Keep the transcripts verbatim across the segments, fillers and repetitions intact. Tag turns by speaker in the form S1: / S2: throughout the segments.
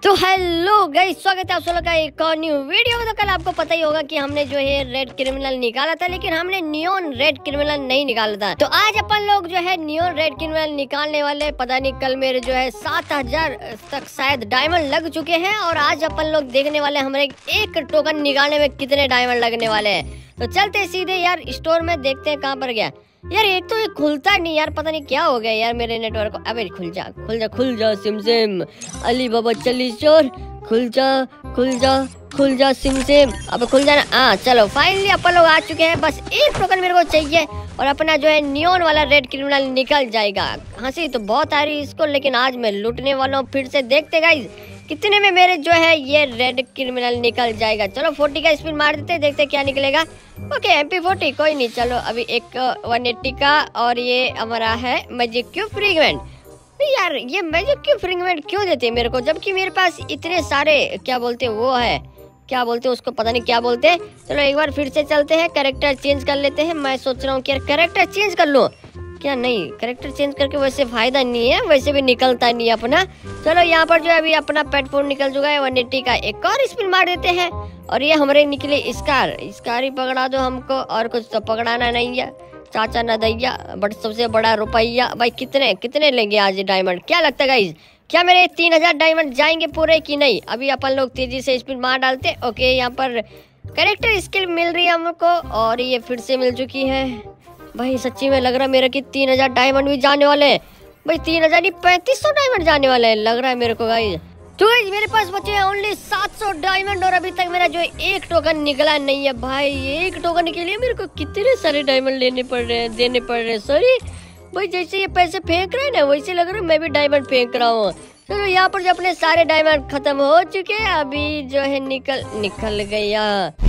S1: तो hello guys, स्वागत है आप लोगों का एक और न्यू वीडियो में। तो कल आपको पता ही होगा कि हमने जो है रेड क्रिमिनल निकाला था, लेकिन हमने नियोन रेड क्रिमिनल नहीं निकाला था। तो आज अपन लोग जो है नियोन रेड क्रिमिनल निकालने वाले। पता नहीं कल मेरे जो है सात हजार तक शायद डायमंड लग चुके हैं, और आज अपन लोग देखने वाले हमारे एक टोकन निकालने में कितने डायमंड लगने वाले हैं। तो चलते सीधे यार स्टोर में, देखते हैं कहाँ पर गया यार। एक तो ये खुलता नहीं यार, पता नहीं क्या हो गया यार मेरे नेटवर्क को। अबे खुल जा खुल जा खुल जा सिम सिम अली बाबा चली चोर, खुल जा खुल जा खुल जा सिम सिम, अब खुल जाना। हाँ चलो फाइनली अपन लोग आ चुके हैं। बस एक टोकन मेरे को चाहिए और अपना जो है नियोन वाला रेड क्रिमिनल निकल जाएगा। हंसी तो बहुत आ रही इसको, लेकिन आज मैं लूटने वाला हूँ फिर से। देखते गाइस कितने में मेरे जो है ये रेड क्रिमिनल निकल जाएगा। चलो फोर्टी का स्पिन मार देते, देखते क्या निकलेगा। ओके एम पी फोर्टी कोई नहीं। चलो अभी एक वन एट्टी का, और ये हमारा है मैजिक क्यूब फ्रीगमेंट। यार ये मैजिक क्यूब फ्रीगमेंट क्यों देते हैं मेरे को, जबकि मेरे पास इतने सारे क्या बोलते हैं वो है, क्या बोलते हैं उसको, पता नहीं क्या बोलते हैं। चलो एक बार फिर से चलते हैं, कैरेक्टर चेंज कर लेते हैं। मैं सोच रहा हूँ कि यार कैरेक्टर चेंज कर लूँ क्या। नहीं, कैरेक्टर चेंज करके वैसे फायदा नहीं है, वैसे भी निकलता नहीं है अपना। चलो यहाँ पर जो है अभी अपना पेट फोन निकल चुका है। वन एट्टी का एक और स्पिन मार देते हैं, और ये हमारे निकले स्कार। स्कार ही पकड़ा दो हमको, और कुछ तो पकड़ाना नहीं है चाचा न दैया, बट सबसे बड़ा रुपया। भाई कितने कितने लेंगे आज डायमंड, क्या लगता है गाइस? क्या मेरे तीन हजार डायमंड जाएंगे पूरे की नहीं? अभी अपन लोग तेजी से स्पिन मार डालते। ओके यहाँ पर कैरेक्टर स्किल मिल रही है हमको, और ये फिर से मिल चुकी है। भाई सच्ची में लग रहा है मेरे की तीन हजार डायमंड भी जाने वाले हैं। भाई तीन हजार नहीं पैंतीस सौ डायमंड जाने वाले हैं लग रहा है मेरे को गाइस। तो गाइस मेरे पास बचे हैं ओनली सात सौ डायमंड, और अभी तक मेरा जो एक टोकन निकला नहीं है। भाई एक टोकन के लिए मेरे को कितने सारे डायमंड लेने पड़ रहे हैं, देने पड़ रहे हैं। सॉरी भाई, जैसे ये पैसे फेंक रहे हैं ना, वैसे लग रहा है मैं भी डायमंड फेंक रहा हूँ। चलो यहाँ पर जो अपने सारे डायमंड खत्म हो चुके हैं, अभी जो है निकल निकल गया।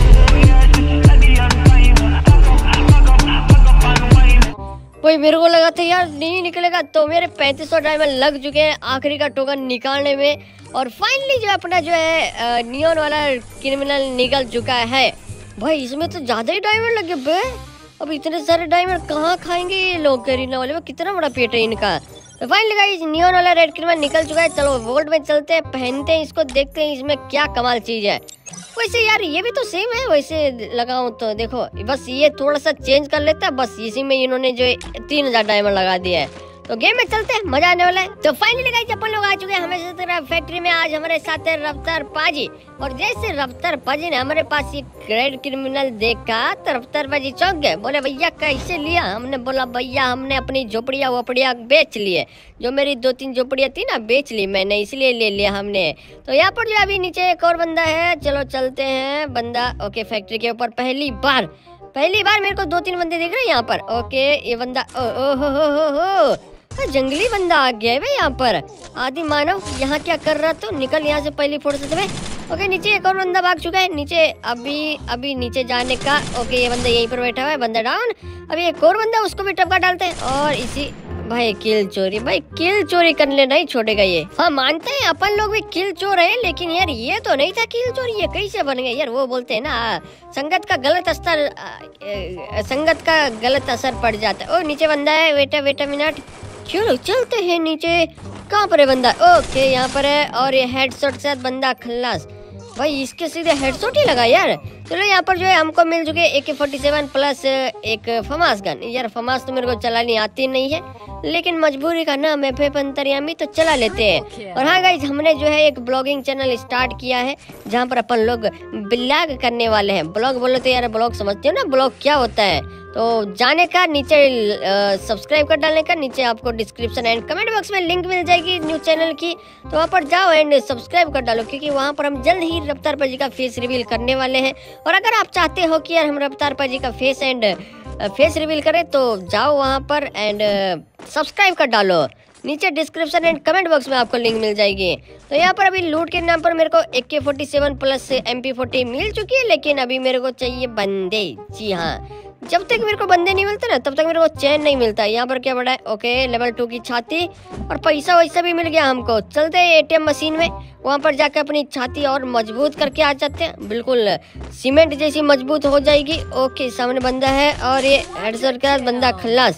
S1: भाई मेरे को लगा था यार नहीं निकलेगा, तो मेरे पैंतीस सौ डायमंड लग चुके हैं आखिरी का टोकन निकालने में। और फाइनली जो अपना जो है नियोन वाला क्रिमिनल निकल चुका है। भाई इसमें तो ज्यादा ही डायमंड लगे बे। अब इतने सारे डायमंड कहाँ खाएंगे ये लोग, करीना वाले में कितना बड़ा पेट है इनका। तो फाइनली गाइस नियोन वाला रेड क्रिमिनल निकल चुका है। चलो वोल्ट में चलते हैं, पहनते हैं इसको, देखते हैं इसमें क्या कमाल चीज है। वैसे यार ये भी तो सेम है, वैसे लगाऊं तो देखो, बस ये थोड़ा सा चेंज कर लेता है, बस इसी में इन्होंने जो तीन हजार डायमंड लगा दिया है। तो गेम में चलते हैं, मजा आने वाला है। तो फाइनली गाइस अपन लोग आ चुके हैं हमेशा तरह फैक्ट्री में। आज हमारे साथ है रफ्तार पाजी, और जैसे रफ्तार पाजी ने हमारे पास ये रेड क्रिमिनल देखा तो रफ्तार पाजी चौंक गए। बोले भैया कैसे लिया? हमने बोला भैया हमने अपनी झोपड़िया वोपड़िया बेच लिए, जो मेरी दो तीन झोपड़िया थी ना बेच ली मैंने, इसलिए ले लिया हमने। तो यहाँ पर जो अभी नीचे एक और बंदा है, चलो चलते हैं बंदा। ओके फैक्ट्री के ऊपर पहली बार पहली बार मेरे को दो तीन बंदे दिख रहे हैं यहाँ पर। ओके ये बंदा ओ ओ हो हो हो हो जंगली बंदा आ गया है भाई यहाँ पर। आदि मानव यहाँ क्या कर रहा, तो निकल यहाँ से पहली फुर्सत में। ओके नीचे एक और बंदा भाग चुका है नीचे, अभी अभी नीचे जाने का। ओके ये बंदा यहीं पर बैठा हुआ है, बंदा डाउन। अभी एक और बंदा, उसको भी टपका डालते हैं। और इसी भाई किल चोरी, भाई किल चोरी करने नहीं छोड़ेगा ये। हाँ मानते हैं अपन लोग भी किल चोर है, लेकिन यार ये तो नहीं था किल चोर, ये कैसे बन गया यार? वो बोलते हैं ना संगत का गलत असर संगत का गलत असर पड़ जाता है। ओ नीचे बंदा है, वेटा वेटा मिनट, चलो चलते हैं नीचे। कहाँ पर है बंदा? ओके यहाँ पर है, और ये हेडशॉट से बंदा खल्लास। भाई इसके सीधे हेडशॉट ही लगा यार। चलो यहाँ पर जो है हमको मिल चुके A K forty seven plus एक फमास गन। यार फमास तो मेरे को चलानी आती नहीं है, लेकिन मजबूरी का नाम है पे पंतरियामी, तो चला लेते हैं। और हाँ गाइज हमने जो है एक ब्लॉगिंग चैनल स्टार्ट किया है, जहाँ पर अपन लोग ब्लॉग करने वाले हैं। ब्लॉग बोलो तो यार ब्लॉग समझते हो ना ब्लॉग क्या होता है, तो जाने का नीचे सब्सक्राइब कर डालने का, नीचे आपको डिस्क्रिप्शन एंड कमेंट बॉक्स में लिंक मिल जाएगी न्यू चैनल की, तो वहाँ पर जाओ एंड सब्सक्राइब कर डालो, क्योंकि वहाँ पर हम जल्द ही रफ्तार पाजी का फेस रिवील करने वाले हैं। और अगर आप चाहते हो कि यार हम रफ्तार पाजी का फेस एंड फेस रिवील करें, तो जाओ वहाँ पर एंड सब्सक्राइब कर डालो, नीचे डिस्क्रिप्शन एंड कमेंट बॉक्स में आपको लिंक मिल जाएगी। तो यहाँ पर अभी लूट के नाम पर मेरे को A K forty seven plus M P forty मिल चुकी है, लेकिन अभी मेरे को चाहिए बंदे। जी हाँ, जब तक मेरे को बंदे नहीं मिलते ना तब तक मेरे को चैन नहीं मिलता। यहाँ पर क्या बड़ा है? ओके लेवल टू की छाती, और पैसा वैसा भी मिल गया हमको। चलते हैं ए टी एम मशीन में, वहाँ पर जाकर अपनी छाती और मजबूत करके आ जाते हैं, बिल्कुल सीमेंट जैसी मजबूत हो जाएगी। ओके सामने बंदा है, और ये हेडशॉट का बंदा खल्लास।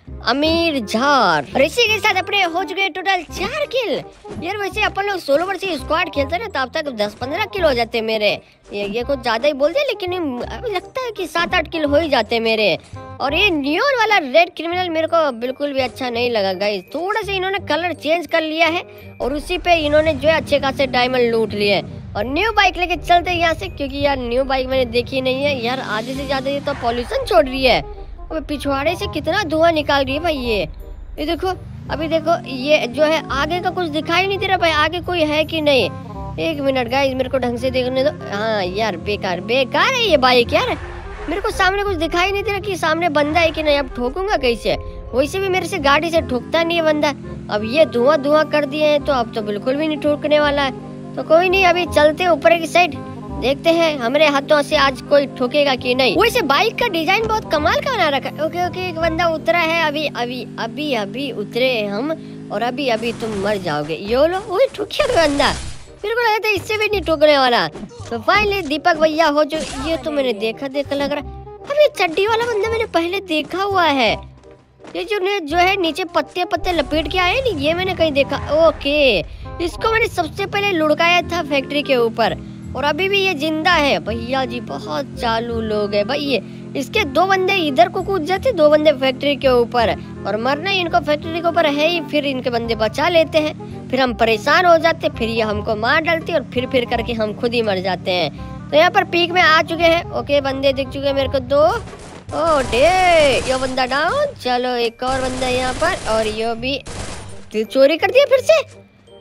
S1: अमीर झार। और इसी के साथ अपने हो चुके हैं टोटल चार किल। यार वैसे अपन लोग सोलो वर्सेस स्क्वाड खेलते हैं ना, तब तक दस पंद्रह किल हो जाते मेरे। ये ये कुछ ज्यादा ही बोल दिया, लेकिन अभी लगता है कि सात आठ किल हो ही जाते मेरे। और ये नियॉन वाला रेड क्रिमिनल मेरे को बिल्कुल भी अच्छा नहीं लगा गाइस। थोड़ा सा इन्होंने कलर चेंज कर लिया है और उसी पे इन्होंने जो है अच्छे खासे डायमंड लूट लिए। और न्यू बाइक लेके चलते हैं यहाँ से, क्योंकि यार न्यू बाइक मैंने देखी नहीं है यार। आधे से ज्यादा ये तो पॉल्यूशन छोड़ रही है। अबे पिछवाड़े से कितना धुआं निकाल रही है भाई ये ये देखो। अभी देखो ये जो है आगे का कुछ दिखाई नहीं दे रहा भाई, आगे कोई है कि नहीं। एक मिनट गाइस मेरे को ढंग से देखने दो। हाँ यार बेकार बेकार है ये बाइक यार। मेरे को सामने कुछ दिखाई नहीं दे रहा कि सामने बंदा है कि नहीं। अब ठोकूंगा कैसे? वैसे भी मेरे से गाड़ी से ठोकता नहीं है बंदा। अब ये धुआं धुआं कर दिए हैं तो अब तो बिल्कुल भी नहीं ठोकने वाला है। तो कोई नहीं, अभी चलते ऊपर की साइड, देखते हैं हमारे हाथों से आज कोई ठोकेगा कि नहीं। वैसे बाइक का डिजाइन बहुत कमाल का बना रखा है। ओके ओके एक बंदा उतरा है। अभी अभी अभी अभी उतरे हम और अभी अभी तुम मर जाओगे। यो लो वही ठुकिया बंदा। मेरे को लगा था इससे भी नहीं ठोकने वाला। तो फाइनली दीपक भैया हो जो, ये तो मैंने देखा देखा लग रहा। अभी चड्डी वाला बंदा मैंने पहले देखा हुआ है। ये जो ने जो है नीचे पत्ते पत्ते लपेट के आए नहीं, ये मैंने कहीं देखा। ओके इसको मैंने सबसे पहले लुढ़काया था फैक्ट्री के ऊपर और अभी भी ये जिंदा है। भैया जी बहुत चालू लोग है भाई ये। इसके दो बंदे इधर को कूद जाते, दो बंदे फैक्ट्री के ऊपर, और मरना इनको फैक्ट्री के ऊपर है ही। फिर इनके बंदे बचा लेते हैं, फिर हम परेशान हो जाते, फिर ये हमको मार डालते और फिर फिर करके हम खुद ही मर जाते हैं। तो यहाँ पर पीक में आ चुके हैं। ओके बंदे दिख चुके हैं मेरे को दो। ओ डे ये बंदा डाउन। चलो एक और बंदा यहाँ पर, और ये भी किल चोरी कर दिया फिर से।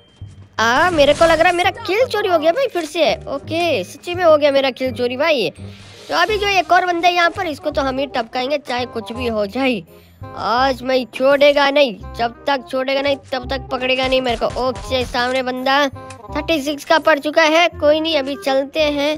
S1: आ मेरे को लग रहा है मेरा किल चोरी हो गया भाई फिर से। ओके सच्ची में हो गया मेरा किल चोरी भाई। तो अभी जो एक और बंदा है यहाँ पर, इसको तो हम ही टपकाएंगे चाहे कुछ भी हो जाए। आज मैं छोड़ेगा नहीं, जब तक छोड़ेगा नहीं तब तक पकड़ेगा नहीं मेरे को। ओके सामने बंदा थर्टी सिक्स का पड़ चुका है। कोई नहीं अभी चलते हैं,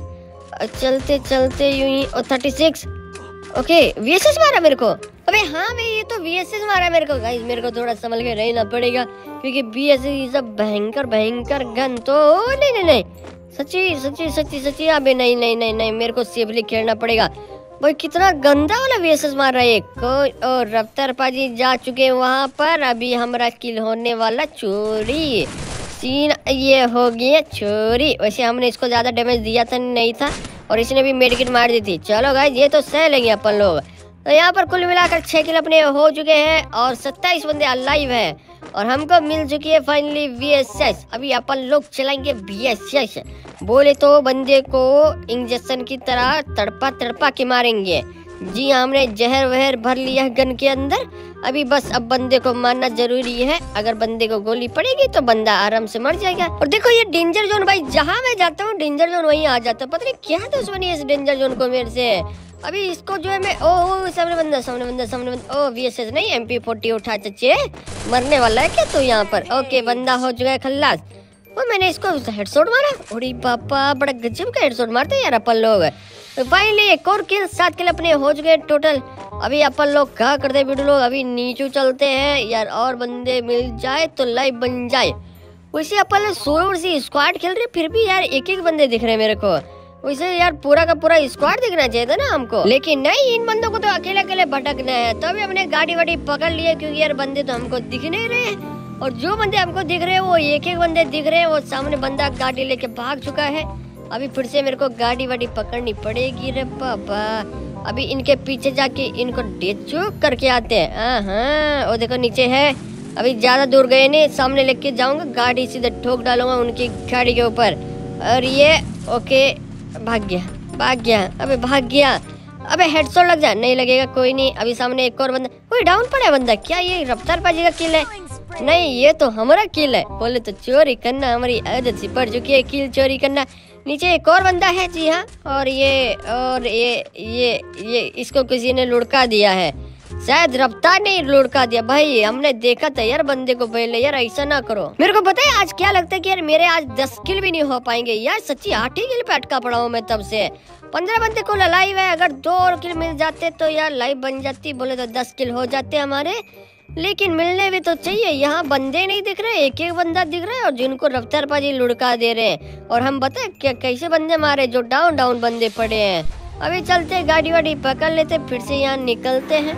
S1: चलते चलते यूं ही। और थर्टी सिक्स ओके वीएसएस मारा मेरे को। अबे हाँ भाई ये तो वीएसएस मारा मेरे को। गाइस मेरे को थोड़ा संभल के रहना पड़ेगा, क्योंकि वीएसएस इज अ भयंकर भयंकर गन। तो नहीं नहीं नहीं सच्ची सच्ची सच्ची सच्ची अबे नहीं नहीं नहीं नहीं मेरे को सेफली खेलना पड़ेगा भाई। कितना गंदा वाला वीएसएस मार रहा है कोई। और रफ्तार पाजी जा चुके हैं वहाँ पर। अभी हमारा किल होने वाला चोरी सीन ये हो गया चोरी। वैसे हमने इसको ज्यादा डैमेज दिया था नहीं था, और इसने भी मेडिकेट मार दी थी। चलो गाइस ये तो सह लेंगे अपन लोग। तो यहाँ पर कुल मिलाकर छह किल अपने हो चुके हैं और सत्ताईस बंदे अलाइव हैं, और हमको मिल चुकी है फाइनली वीएसएस। अभी अपन लोग चलाएंगे वीएसएस। बोले तो बंदे को इंजेक्शन की तरह तड़पा तड़पा के मारेंगे। जी हाँ हमने जहर वहर भर लिया है गन के अंदर। अभी बस अब बंदे को मारना जरूरी है। अगर बंदे को गोली पड़ेगी तो बंदा आराम से मर जाएगा। और देखो ये डेंजर जोन भाई, जहाँ मैं जाता हूँ डेंजर जोन वहीं आ जाता है। पता नहीं क्या दुश्मनी है इस डेंजर जोन को मेरे से। अभी इसको जो है मैं ओ, ओ सामने बंदा सामने बंदा सामने बंदा। ओ वीएसएस नहीं एम पी फोर्टी उठा चचे, मरने वाला है क्या तू यहाँ पर? ओके बंदा हो चुका है खल्लास। वो मैंने इसको हेडशॉट मारा। ओरी पापा बड़ा गजब का हेडशॉट मारते हैं यार अपन लोग। तो फाइनली एक और किल, सात किल अपने हो चुके हैं टोटल। अभी अपन लोग क्या करते हैं वीडियो लोग, अभी नीचे चलते हैं यार, और बंदे मिल जाए तो लाइव बन जाए। वैसे अपन लोग सोलो से स्क्वाड खेल रहे, फिर भी यार एक एक बंदे दिख रहे हैं मेरे को। वैसे यार पूरा का पूरा स्क्वाड दिखना चाहिए था ना हमको, लेकिन नहीं इन बंदों को तो अकेले अकेले भटकना है। तो अभी हमने गाड़ी वाड़ी पकड़ लिए, क्योंकि यार बंदे तो हमको दिख नहीं रहे हैं। और जो बंदे हमको दिख रहे हैं वो एक एक बंदे दिख रहे हैं। वो सामने बंदा गाड़ी लेके भाग चुका है। अभी फिर से मेरे को गाड़ी वाड़ी पकड़नी पड़ेगी रे पापा। अभी इनके पीछे जाके इनको डेचूक करके आते हैं। हाँ वो देखो नीचे है। अभी ज्यादा दूर गए नहीं, सामने लेके जाऊंगा गाड़ी, सीधे ठोक डालूंगा उनकी गाड़ी के ऊपर। और ये ओके भाग गया भाग गया अबे भाग गया। अबे हेडशॉट लग जा, नहीं लगेगा कोई नहीं। अभी सामने एक और बंदा, कोई डाउन पड़ा है बंदा। क्या ये रफ्तार पाजी का किल है? नहीं ये तो हमारा किल है। बोले तो चोरी करना हमारी आदत सी पड़ चुकी है, किल चोरी करना। नीचे एक और बंदा है जी हाँ, और ये और ये ये ये इसको किसी ने लुढ़का दिया है, शायद रफ्तार ने लुढ़का दिया। भाई हमने देखा था यार बंदे को पहले। यार ऐसा ना करो। मेरे को पता है आज क्या लगता है कि यार मेरे आज दस किल भी नहीं हो पाएंगे यार। सच्ची आठ ही किल पे अटका पड़ा हूँ मैं तब से। पंद्रह बंदे को लाइव है, अगर दो और किल मिल जाते तो यार लाइव बन जाती। बोले तो दस किल हो जाते हमारे, लेकिन मिलने भी तो चाहिए। यहाँ बंदे नहीं दिख रहे, एक एक बंदा दिख रहा है, और जिनको रफ्तार पाजी लुढ़का दे रहे हैं। और हम बता क्या कैसे बंदे मारे, जो डाउन डाउन बंदे पड़े हैं। अभी चलते गाड़ी वाड़ी पकड़ लेते, फिर से यहाँ निकलते हैं।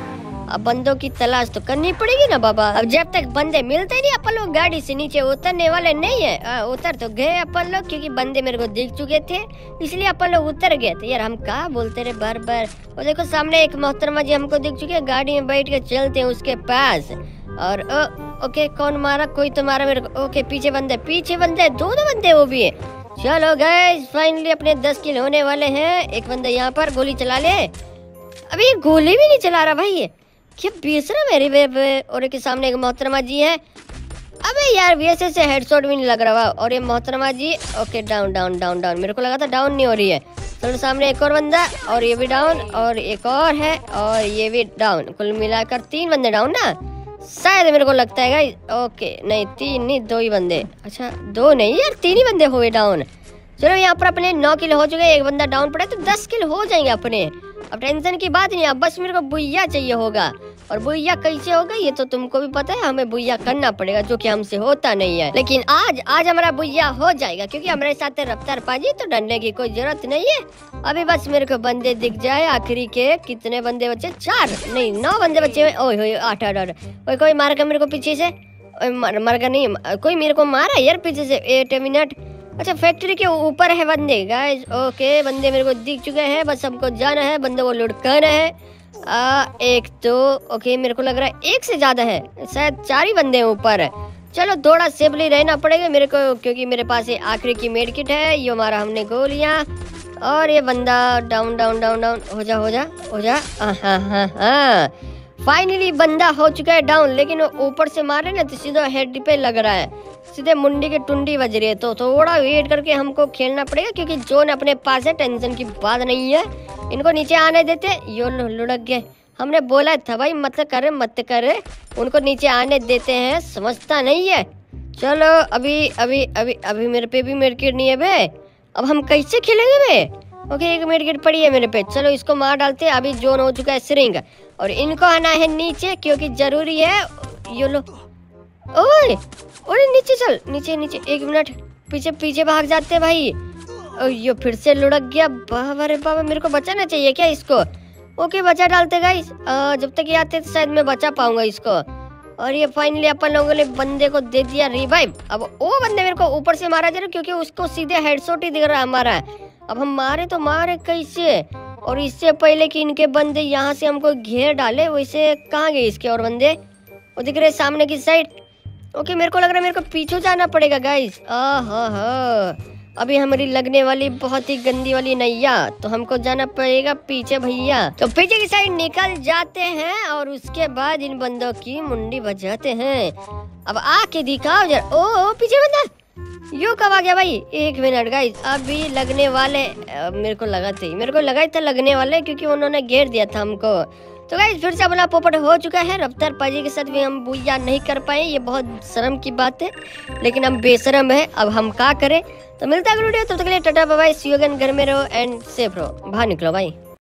S1: अब बंदों की तलाश तो करनी पड़ेगी ना बाबा। अब जब तक बंदे मिलते नहीं अपन लोग गाड़ी से नीचे उतरने वाले नहीं है। आ, उतर तो गए अपन लोग क्योंकि बंदे मेरे को दिख चुके थे, इसलिए अपन लोग उतर गए थे। यार हम कहाँ बोलते रहे बार बार। और देखो सामने एक मोहतरमा जी हमको दिख चुके हैं, गाड़ी में बैठ के चलते हैं उसके पास। और ओ, ओके कौन मारा, कोई तो मारा मेरे को। ओके पीछे बंदे, पीछे बंदे, दोनों बंदे वो भी है। चलो गाइस फाइनली अपने दस किल होने वाले हैं। एक बंदा यहाँ पर गोली चला ले। अभी ये गोली भी नहीं चला रहा भाई, ये क्या बेसरा मेरी वे। और एक सामने एक मोहतरमा जी है। अबे यार वैसे से हेडशॉट भी नहीं लग रहा। और ये मोहतरमा जी okay down down down down, मेरे को लगा था डाउन नहीं हो रही है। चलो सामने एक और बंदा, और ये भी डाउन, और एक और है, और ये भी डाउन। कुल मिलाकर तीन बंदे डाउन ना शायद, मेरे को लगता है गाइस। ओके नहीं तीन नहीं, दो ही बंदे। अच्छा दो नहीं यार, तीन ही बंदे हुए डाउन। चलो यहाँ पर अपने नौ किल हो चुके, एक बंदा डाउन पड़ा तो दस किल हो जाएंगे अपने। अब टेंशन की बात नहीं, अब बस मेरे को बुइया चाहिए होगा। और बुइया कैसे होगा ये तो तुमको भी पता है, हमें बुइया करना पड़ेगा जो कि हमसे होता नहीं है। लेकिन आज आज हमारा बुइया हो जाएगा क्योंकि हमारे साथ रफ्तार पाजी, तो डरने की कोई जरूरत नहीं है। अभी बस मेरे को बंदे दिख जाए। आखिरी के कितने बंदे बचे, चार नहीं नौ बंदे बचे। ओए होए आठ आठ आठ। कोई कोई मार का मेरे को पीछे से, मर, मर का नहीं, कोई मेरे को मारा यार पीछे से। Eight minute. अच्छा फैक्ट्री के ऊपर है बंदे गाइस। ओके बंदे मेरे को दिख चुके हैं, बस हमको जाना है। बंदे वो लूट कर है। आ, एक तो ओके मेरे को लग रहा है एक से ज्यादा है, शायद चार ही बंदे हैं ऊपर। चलो थोड़ा सेफली रहना पड़ेगा मेरे को क्योंकि मेरे पास ये आखिरी की मेड किट है। ये मारा हमने गोलियां। और ये बंदा डाउन डाउन डाउन डाउन। हो जा हो जा हो जा। हाँ हाँ हाँ फाइनली बंदा हो चुका है डाउन। लेकिन वो ऊपर से मारे ना तो सीधा हेड पे लग रहा है, सीधे मुंडी की टुंडी बज रही है। तो थोड़ा वेट करके हमको खेलना पड़ेगा क्योंकि जोन अपने पास है, टेंशन की बात नहीं है। इनको नीचे आने देते। यो लुढ़क गए, हमने बोला था भाई मत करे मत करे, उनको नीचे आने देते हैं, समझता नहीं है। चलो अभी अभी अभी अभी मेरे पे भी मेडकिट नहीं है बे, अब हम कैसे खेलेंगे बे। ओके एक मेडकिट पड़ी है मेरे पे, चलो इसको मार डालते हैं। अभी जोन हो चुका है सिरिंग और इनको आना है नीचे क्योंकि जरूरी है। यो लो ओए ओए नीचे चल, नीचे नीचे। एक मिनट पीछे पीछे भाग जाते भाई। यो फिर से लुढ़क गया। बाबा रे बाबा मेरे को बचाना चाहिए क्या इसको। ओके बचा डालते गाइस, जब तक ये आते तो शायद मैं बचा पाऊंगा इसको। और ये फाइनली अपन लोगों ने बंदे को दे दिया रिवाइव। अब वो बंदे मेरे को ऊपर से मारा जा रहा क्योंकि उसको सीधे हेडशॉट ही दिख रहा है हमारा। अब हम मारे तो मारे कैसे। और इससे पहले कि इनके बंदे यहाँ से हमको घेर डाले, वैसे कहाँ गए इसके और बंदे, वो दिख रहे सामने की साइड। ओके मेरे को लग रहा है मेरे को पीछे जाना पड़ेगा गाइस। आहा अभी हमारी लगने वाली बहुत ही गंदी वाली नैया, तो हमको जाना पड़ेगा पीछे भैया। तो पीछे की साइड निकल जाते हैं और उसके बाद इन बंदों की मुंडी बजाते हैं। अब आके दिखाओ जरा। ओ पीछे बंदा, यो कब आ गया भाई। एक मिनट गाइस अभी लगने वाले, मेरे को लगा था मेरे को लगा था लगने वाले क्योंकि उन्होंने घेर दिया था हमको। तो गाइस फिर से अपना पोपट हो चुका है। रफ्तार पाजी के साथ भी हम बुइया नहीं कर पाए, ये बहुत शर्म की बात है, लेकिन हम बेशरम है, अब हम क्या करें। तो मिलता है वीडियो, तब तक के लिए tata bye bye, see you again. घर में रहो एंड सेफ रहो, बाहर निकलो भाई।